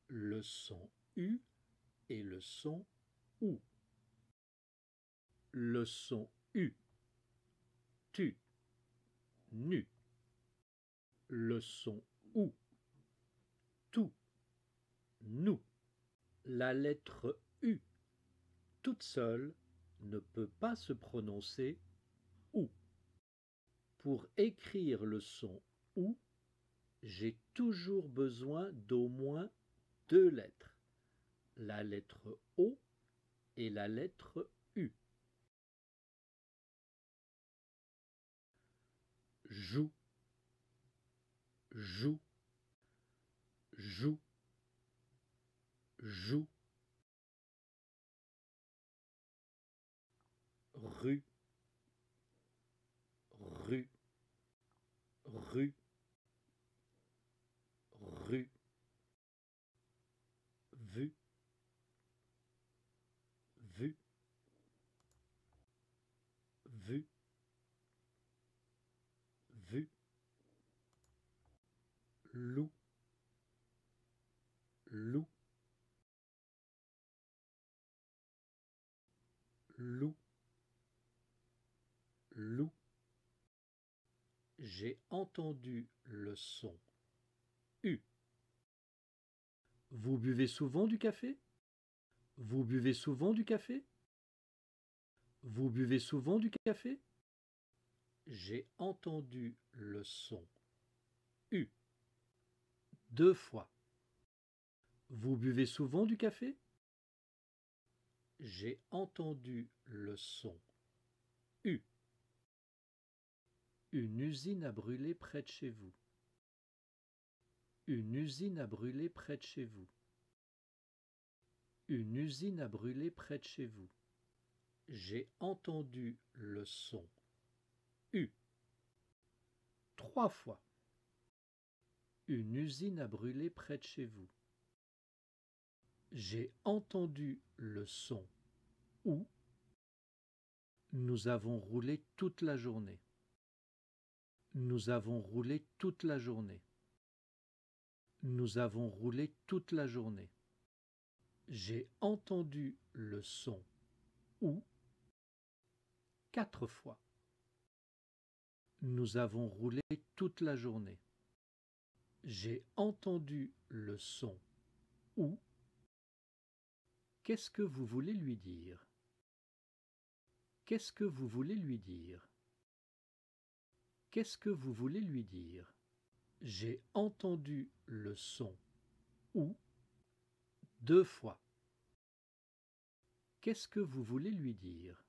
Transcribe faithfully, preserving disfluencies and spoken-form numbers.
le son U et le son OU. Le son U, tu, nu. Le son OU, tout, nous. La lettre U, toute seule, ne peut pas se prononcer OU. Pour écrire le son OU, j'ai toujours besoin d'au moins deux lettres, la lettre O et la lettre U. Joue, joue, joue, joue. Rue, rue, rue, rue. Vue, vue, vue, vue. Loup, loup, loup, loup. J'ai entendu le son U. Vous buvez souvent du café? Vous buvez souvent du café? Vous buvez souvent du café? J'ai entendu le son U. Deux fois. Vous buvez souvent du café? J'ai entendu le son U. Une usine a brûlé près de chez vous. Une usine a brûlé près de chez vous. Une usine a brûlé près de chez vous. J'ai entendu le son U. Trois fois. Une usine a brûlé près de chez vous. J'ai entendu le son OU. Nous avons roulé toute la journée. Nous avons roulé toute la journée. Nous avons roulé toute la journée. J'ai entendu le son OU quatre fois. Nous avons roulé toute la journée. J'ai entendu le son OU. Qu'est-ce que vous voulez lui dire? Qu'est-ce que vous voulez lui dire? Qu'est-ce que vous voulez lui dire? J'ai entendu le son OU deux fois. Qu'est-ce que vous voulez lui dire?